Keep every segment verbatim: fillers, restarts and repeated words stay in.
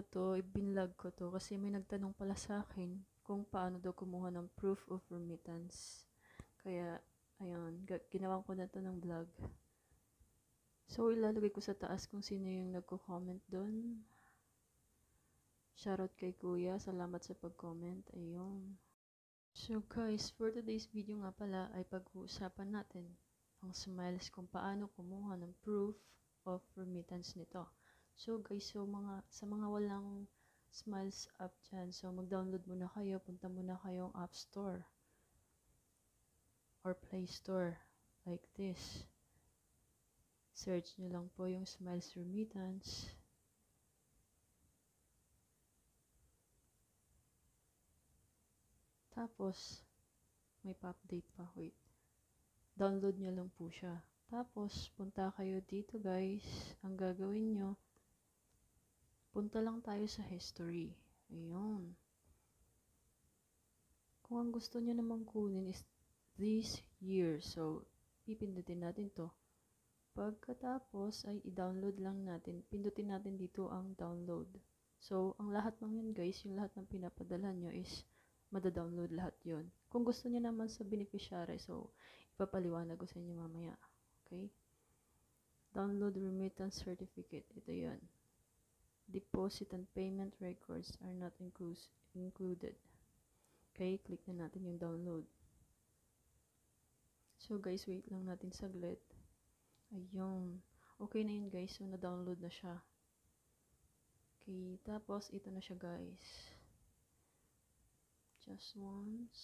to, ibinlog ko to kasi may nagtanong pala sa akin kung paano daw kumuha ng proof of remittance. Kaya, ayun, ginawan ko na to ng vlog. So, ilalagay ko sa taas kung sino yung nagko-comment doon. Shoutout kay Kuya, salamat sa pag-comment. Ayun. So guys, for today's video nga pala ay pag-uusapan natin ang Smiles kung paano kumuha ng proof of remittance nito. So guys, so mga, sa mga walang Smiles app dyan, so mag-download muna kayo, punta muna kayong App Store or Play Store like this. Search nyo lang po yung Smiles Remittance. Tapos, may pa-update pa, wait. Download nyo lang po siya. Tapos, punta kayo dito guys. Ang gagawin nyo, punta lang tayo sa history. Ayun. Kung ang gusto nyo namang kunin is this year. So, pipindutin natin to. Pagkatapos, ay i-download lang natin. Pindutin natin dito ang download. So, ang lahat ng yun guys, yung lahat ng pinapadala nyo is mada-download lahat yon. Kung gusto niyo naman sa beneficiary, so, ipapaliwanag ko sa inyo mamaya. Okay? Download remittance certificate. Ito yon. Deposit and payment records are not included. Okay? Click na natin yung download. So, guys, wait lang natin saglit. Ayun. Okay na yun, guys. So, na-download na siya. Okay. Tapos, ito na siya, guys. Just once.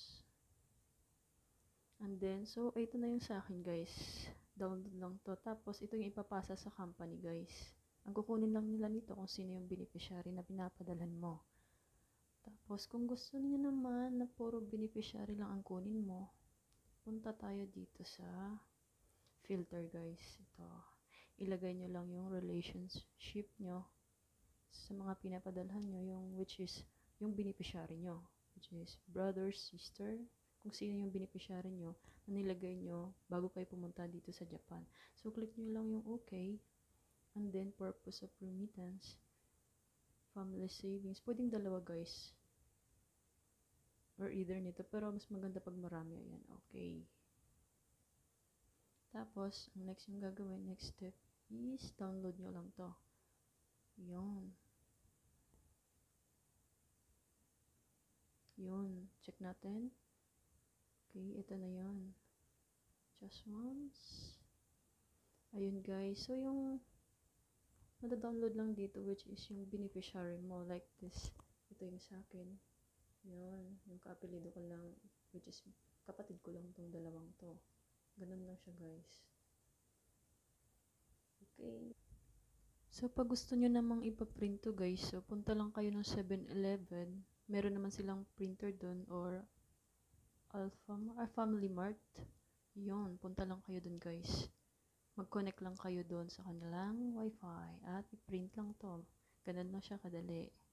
And then, so, ito na yung sa akin, guys. Download lang to. Tapos, ito yung ipapasa sa company, guys. Ang kukunin lang nila nito kung sino yung beneficiary na pinapadalan mo. Tapos, kung gusto niyo naman na puro beneficiary lang ang kunin mo, punta tayo dito sa filter, guys. Ito. Ilagay nyo lang yung relationship nyo sa mga pinapadalhan nyo, yung which is yung beneficiary nyo. Which is brother, sister, kung sino yung beneficiary nyo na nilagay nyo bago kayo pumunta dito sa Japan. So, click nyo lang yung okay. And then, purpose of remittance, family savings. Pwedeng dalawa, guys. Or either nito. Pero, mas maganda pag marami. Ayan, okay. Tapos, ang next yung gagawin, next step is download nyo lang to. Yun. Yun. Check natin. Okay, ito na yun. Just once. Ayun guys. So, yung nada-download lang dito which is yung beneficiary mo. Like this. Ito yung sa akin. Yun. Yung kaapelido ko lang which is kapatid ko lang tong dalawang to. Ganun lang siya guys. Okay. So, pag gusto nyo namang ipaprint to guys, so punta lang kayo ng seven eleven. Meron naman silang printer doon or Alpha or Family Mart. Yun, punta lang kayo doon guys. Mag-connect lang kayo doon sa kanilang wifi at i-print lang to. Ganun lang siya kadali.